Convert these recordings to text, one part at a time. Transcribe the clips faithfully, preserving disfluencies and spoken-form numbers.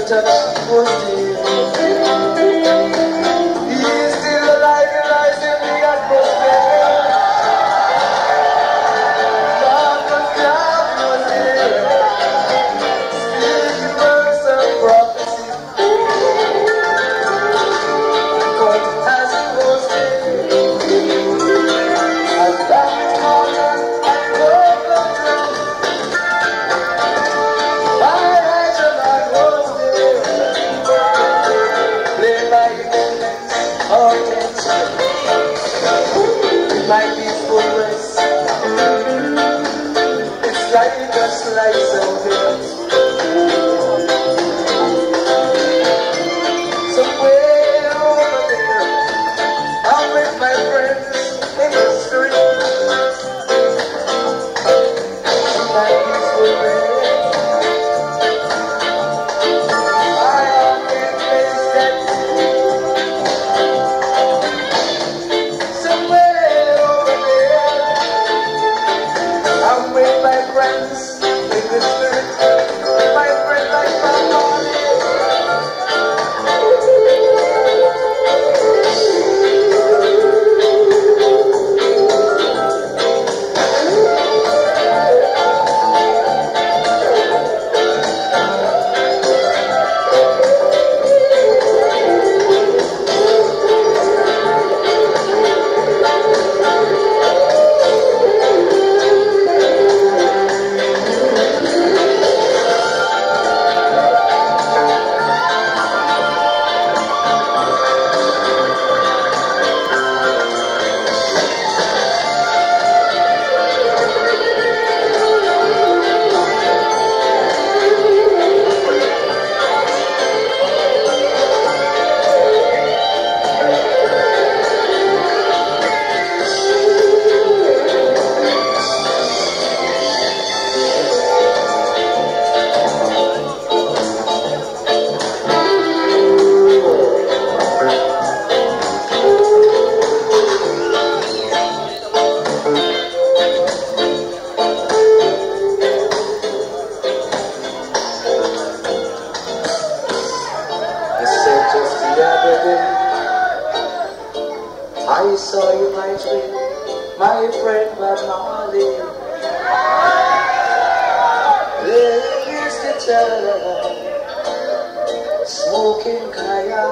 touch was dear. He is still alive and lies in the atmosphere. Marcus Garvey was here, speaking words of prophecy. But as he was there, as that morning I broke the drum, my Elijah man was there, playing my instruments of tension, with my peaceful rest. It's like a slice of heaven. Somewhere over there, I'm with my friends in the street. My peaceful rest. I am in place that somewhere over there, I'm with my friends in the spirit. My friend like my body. I saw you, my friend, my friend Bob Marley. There is the child, smoking kaya.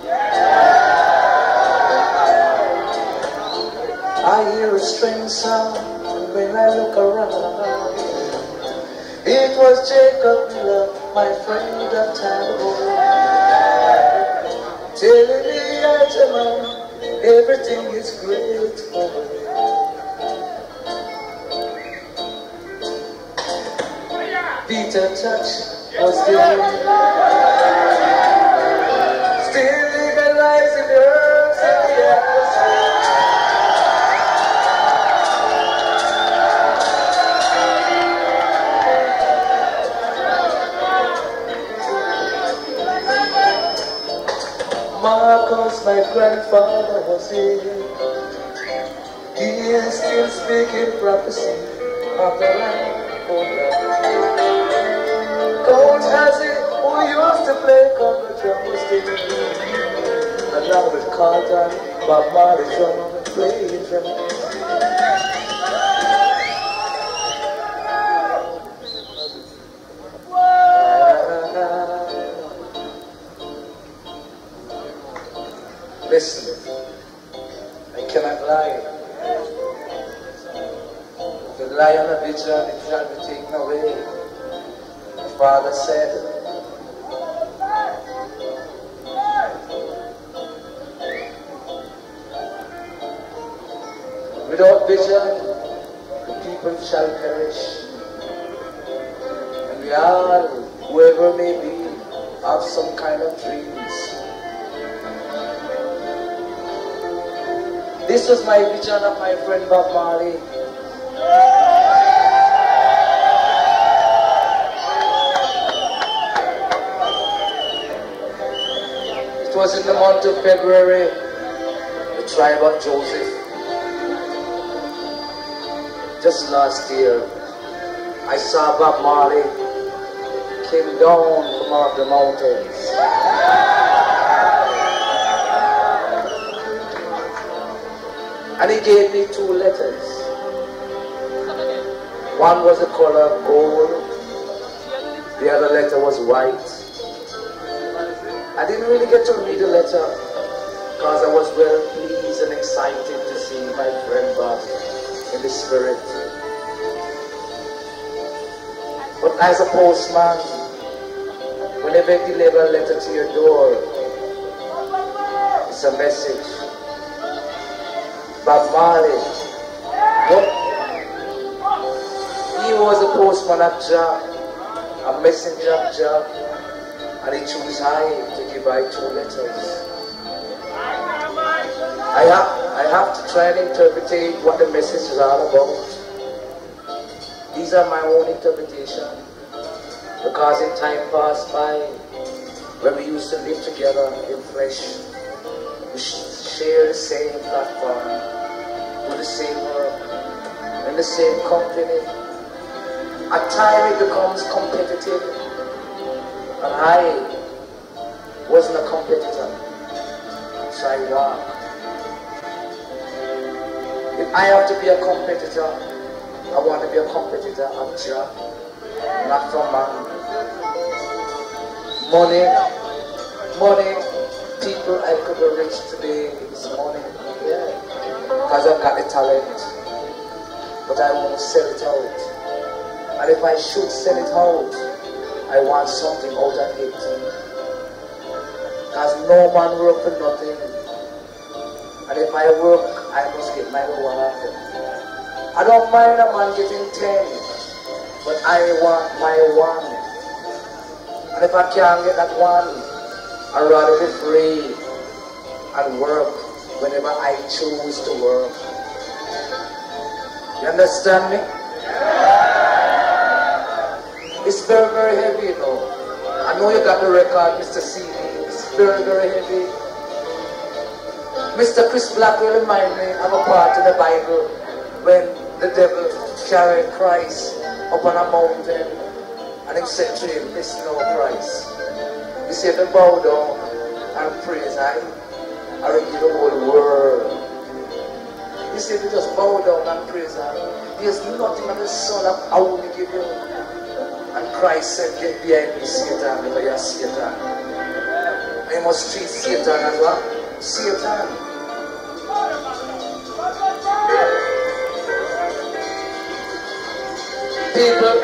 I hear a strange sound, and when I look around, it was Jacob Miller, my friend of time, telling me, Algernon, everything is great for me. Peter Touch was there, still legalizing herbs in the atmosphere. Marcus, my grandfather, was here. He is still speaking prophecy of the land for them. Coach has it, who used to play conga drum, was still here. Along with Carlton, Bob Marley drum, playing drum. Listen, I cannot lie. The lion of vision, it shall be taken away. The Father said, without vision, the people shall perish. And we all, whoever may be, have some kind of dreams. This was my vision of my friend Bob Marley. It was in the month of February, the tribe of Joseph. Just last year, I saw Bob Marley came down from off the mountains. And he gave me two letters. One was the color of gold, the other letter was white. I didn't really get to read the letter because I was well pleased and excited to see my friend back in the spirit. But as a postman, whenever I deliver a letter to your door, it's a message. Bob Marley, yep. He was a postman at Jah, a messenger of Jah, and he chose I to give I two letters. I have, I have to try and interpret what the message is all about. These are my own interpretation, because in time passed by, when we used to live together in flesh, we share the same platform, do the same work, in the same company. At times it becomes competitive, and I wasn't a competitor, so I walk. If I have to be a competitor, I want to be a competitor of Jah, not from man. Money, money, people I could be rich today is money, yeah, because I've got the talent, but I won't sell it out. And if I should sell it out, I want something out of it. Because no man work for nothing. And if I work, I must get my reward. I don't mind a man getting ten, but I want my one. And if I can't get that one, I'd rather be free and work whenever I choose to work. You understand me? It's very, very heavy, you know. I know you got the record, Mister C D. It's very, very heavy. Mister Chris Black will remind me of a part in the Bible when the devil carried Christ up on a mountain and he said to him, listen, no Christ. He said to bow down and praise him. I will give the whole world. He said to just bow down and praise him. There's nothing on the sun I will give you. And Christ said, get behind me, Satan, because you're Satan. I must treat Satan as what? Satan. People,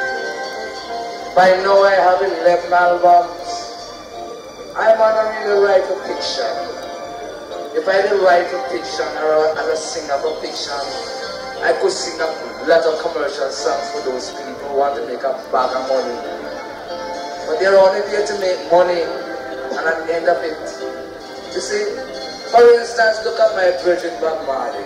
by now I have eleven albums. I'm on a really write a fiction. If I didn't write a fiction or as a singer for fiction, I could sing a lot of commercial songs for those people who want to make a bag of money. But they're only there to make money, and at the end of it, you see, for instance, look at my Virgin Bob Marley.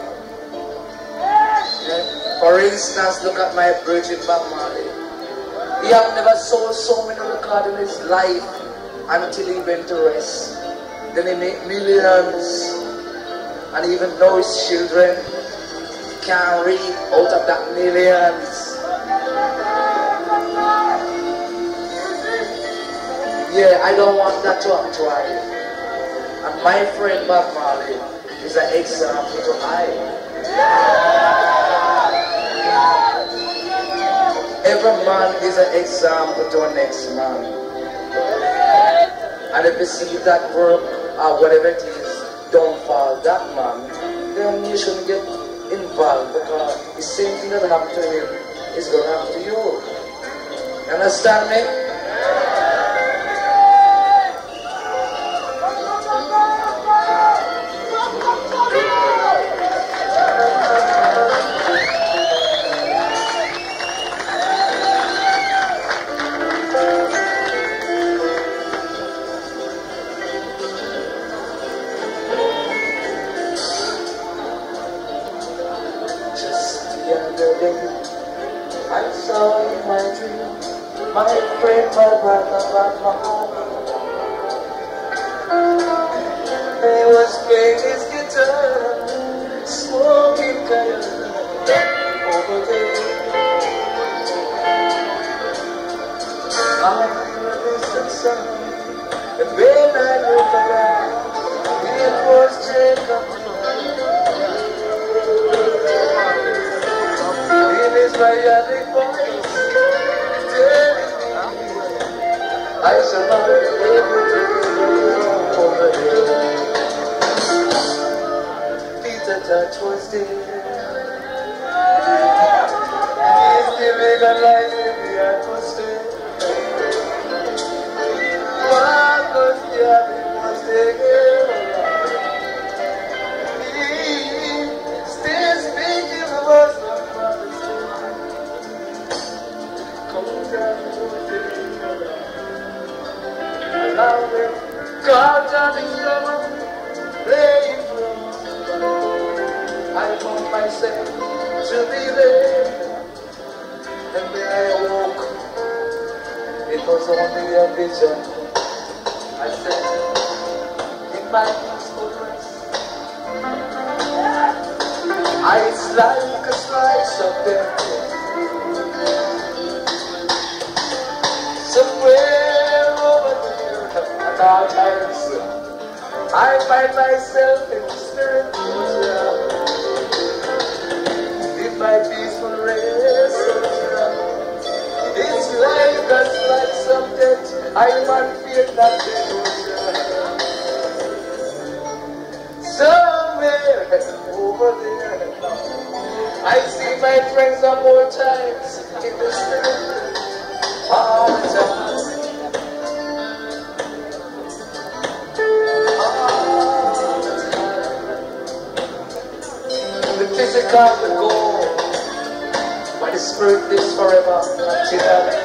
Yeah? For instance, look at my Virgin Bob Marley. He have never sold so many records in his life until he went to rest. Then he made millions, and even though his children can't read out of that millions. Yeah, I don't want that to actually. And my friend Bob Marley is an example to I. Every man is an example to the next man. And if you see that work or whatever it is, don't fall that man, then you shouldn't get involved, because the same thing that happened to him is going to happen to you. You understand me? I saw in my dream my friend, my brother, back home. He was playing his guitar, smoking cayenne over there. I sun. And when I look around, it was Jacob. In his myopic voice, telling me I shall not be able to go over here. Peter Touch was there. He's living a life in the atmosphere. Marcus Garvey was there. He still speaking the words of Father's come down to the allow him, God down in summer, playing drums. I found myself to be there, and when I awoke, it was only a vision. I said, in my peaceful rest, it's like a slice of death. Somewhere over there at all times, I find myself in the spirit. In my peaceful rest, it's like a slice of death. I man fear nothing. Somewhere over there, I see my friends of more times in the spirit. All the time. All the time. The physical will go, but the spirit lives forever until heaven.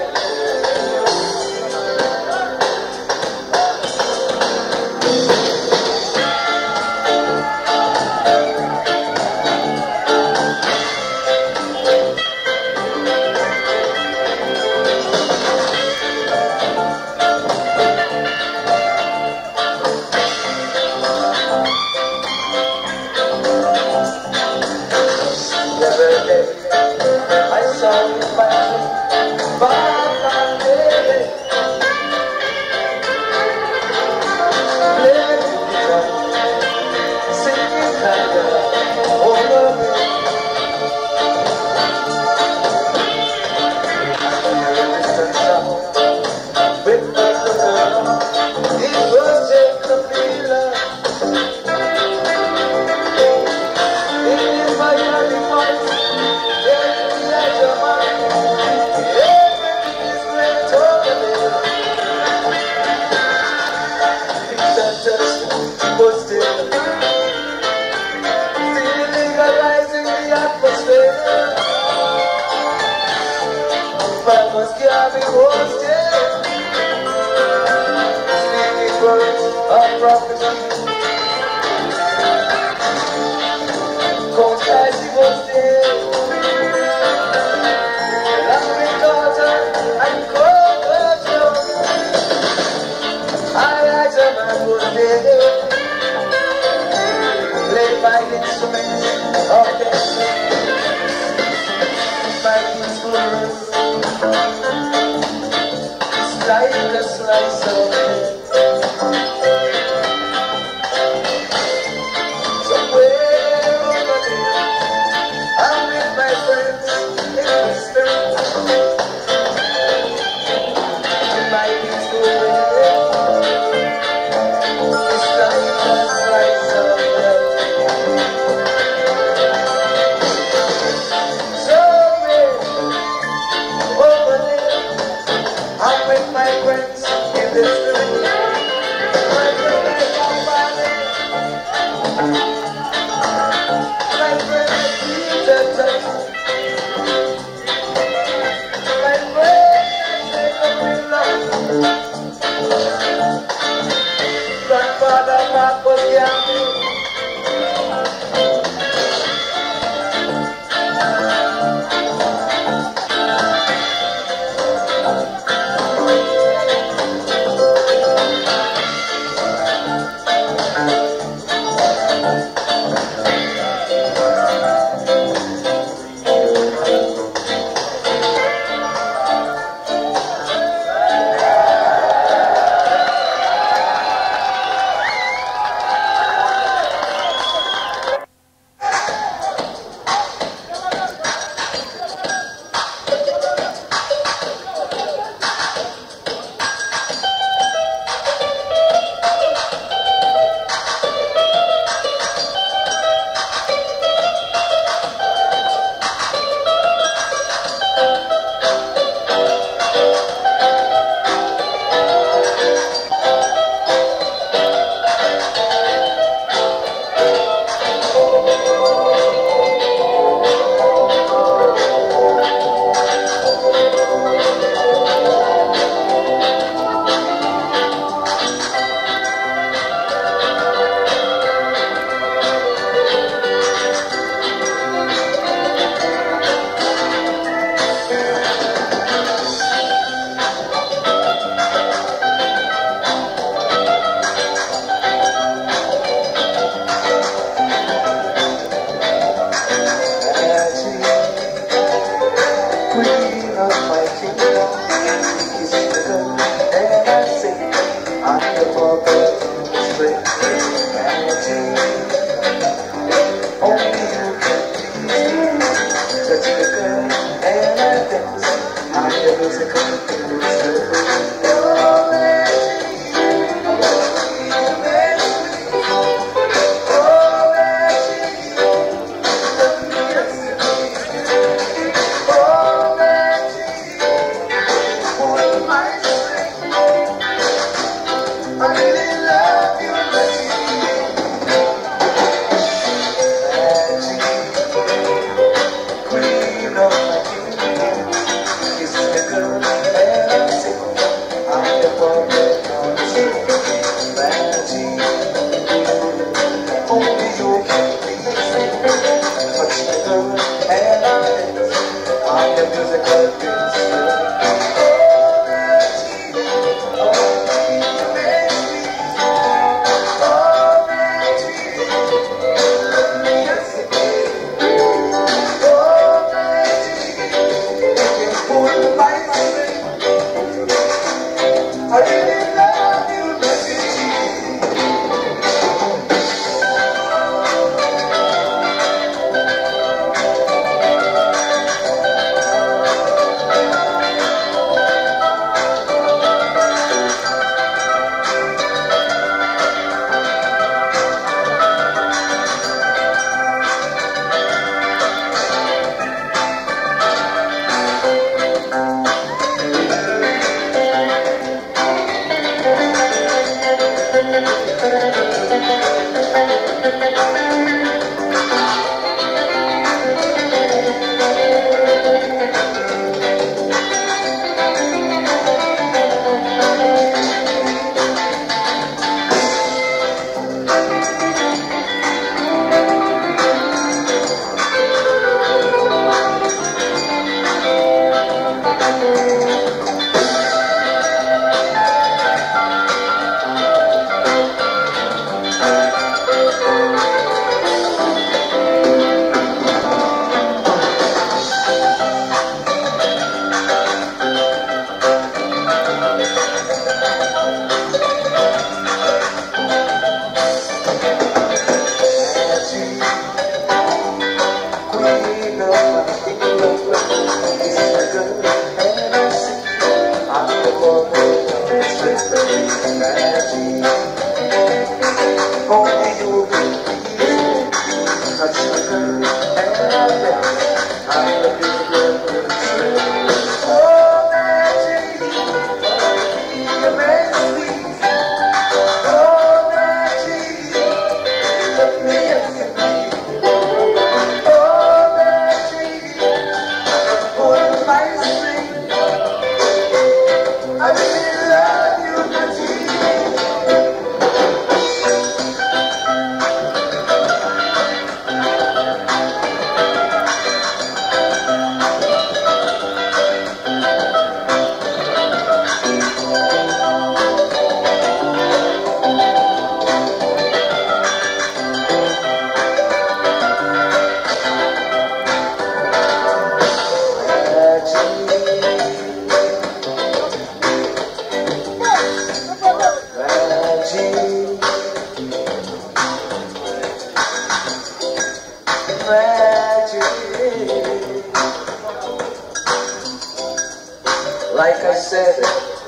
my kingdom is bigger, and I say I'm the puppet of the straight humanity. Only you can please me. Touch the girl and I dance. I'm the musical producer. Like I said,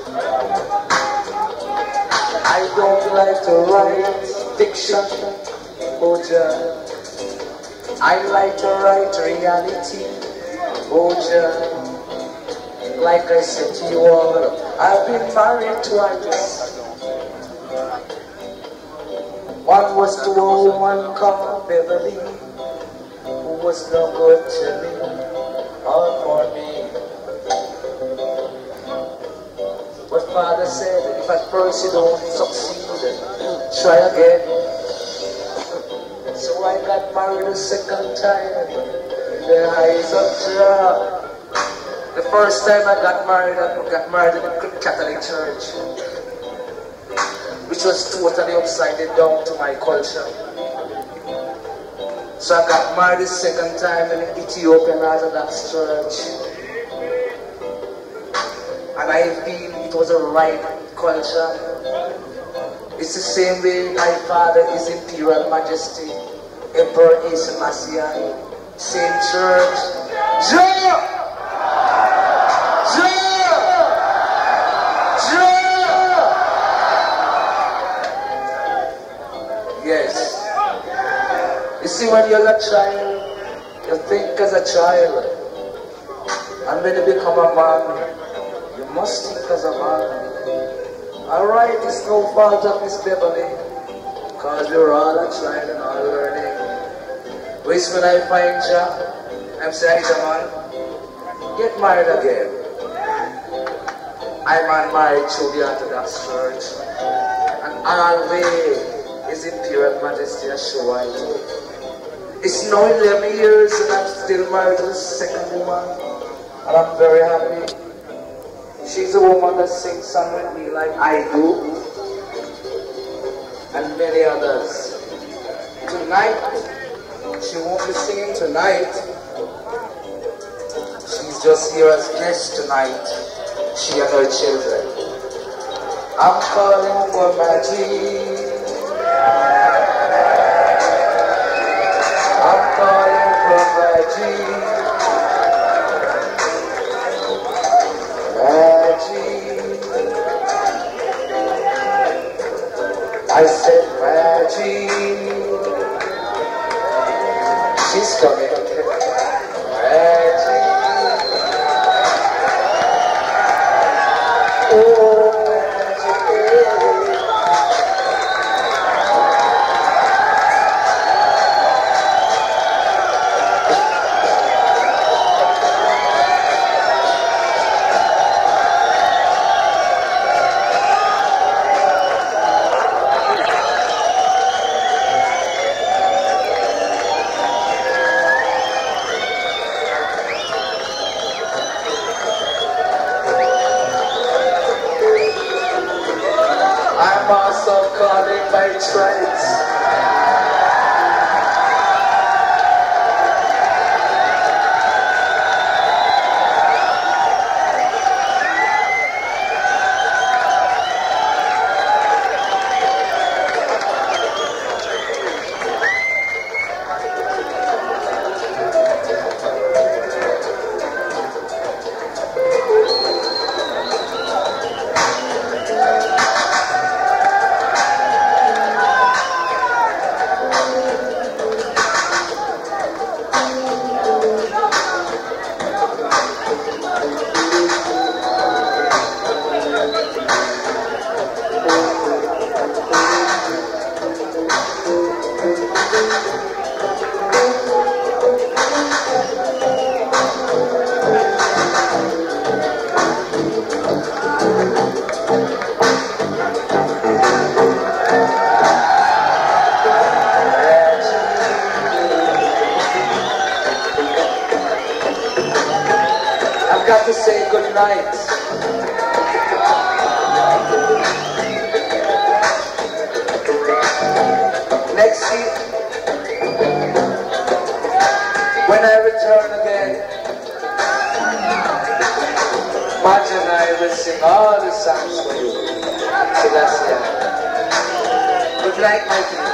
I don't like to write fiction, oh Jah. I like to write reality, oh Jah. Like I said to you all, I've been married twice. One was to a woman called Beverly, who was no good to me or for me. But Father said that if at first you don't succeed, try again. So I got married a second time in the eyes of Jah. The first time I got married, I got married in the Catholic Church, which was totally upside down to my culture. So I got married the second time in the Ethiopian Orthodox Church, and I feel it was a right culture. It's the same way my father is Imperial Majesty, Emperor Asa Messiah, same church. Joe! Joe! Joe! Yes. You see, when you're a child, you think as a child. And when you become a man, you must think as a man. Alright, it's no fault of Miss Beverly, because we're all a child and all learning. Which when I find you, I'm saying, man, get married again. I'm unmarried to the Orthodox Church, and always is Imperial Majesty assured. It's now eleven years and I'm still married to the second woman, and I'm very happy. She's a woman that sings songs with me like I do, and many others. Tonight, she won't be singing tonight. She's just here as guest tonight, she and her children. I'm calling for Maggie. I'm calling for Maggie. I said Maggie, she's coming. Maggie, oh Maggie. I'm also calling my tribes. I've got to say good night. Next week, when I return again, Marge and I will sing all the songs for you. So that's it. Good night, my friend.